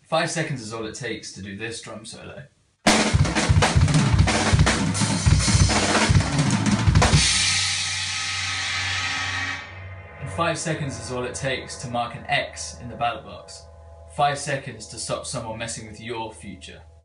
5 seconds is all it takes to do this drum solo. And 5 seconds is all it takes to mark an X in the ballot box. 5 seconds to stop someone messing with your future.